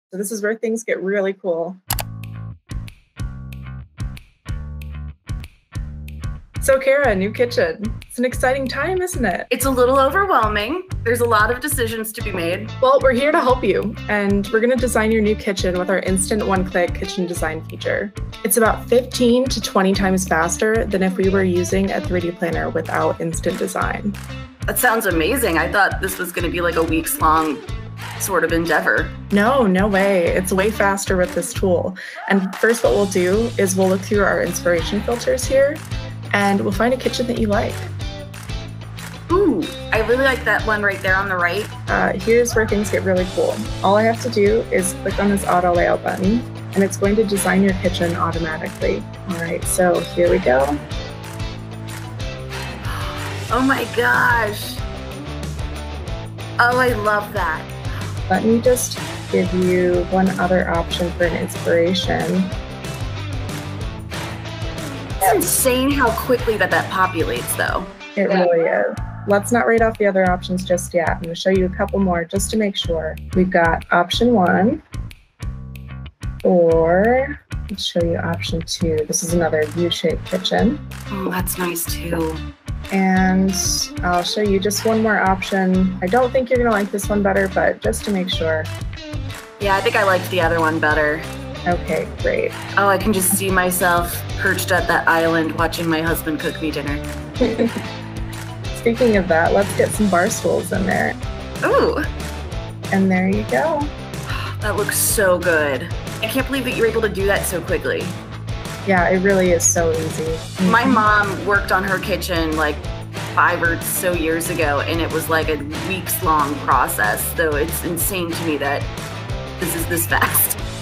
So this is where things get really cool. So Kara, new kitchen. It's an exciting time, isn't it? It's a little overwhelming. There's a lot of decisions to be made. Well, we're here to help you, and we're going to design your new kitchen with our instant one-click kitchen design feature. It's about 15 to 20 times faster than if we were using a 3D planner without instant design. That sounds amazing. I thought this was going to be like a weeks-long sort of endeavor. No way. It's way faster with this tool. And first what we'll do is we'll look through our inspiration filters here, and we'll find a kitchen that you like. Ooh, I really like that one right there on the right. Here's where things get really cool. All I have to do is click on this auto layout button, and it's going to design your kitchen automatically. All right, so here we go. Oh my gosh. Oh, I love that. Let me just give you one other option for an inspiration. It's insane how quickly that populates, though. It really is. Let's not write off the other options just yet. I'm going to show you a couple more just to make sure. We've got option 1, or let's show you option 2. This is another U-shaped kitchen. Oh, that's nice too. And I'll show you just one more option. I don't think you're going to like this one better, but just to make sure. Yeah, I think I liked the other one better. Okay, great. Oh, I can just see myself perched at that island watching my husband cook me dinner. Speaking of that, let's get some bar stools in there. Ooh. And there you go. That looks so good. I can't believe that you're able to do that so quickly. Yeah, it really is so easy. My mom worked on her kitchen like 5 or so years ago, and it was like a weeks-long process. So it's insane to me that this is this fast.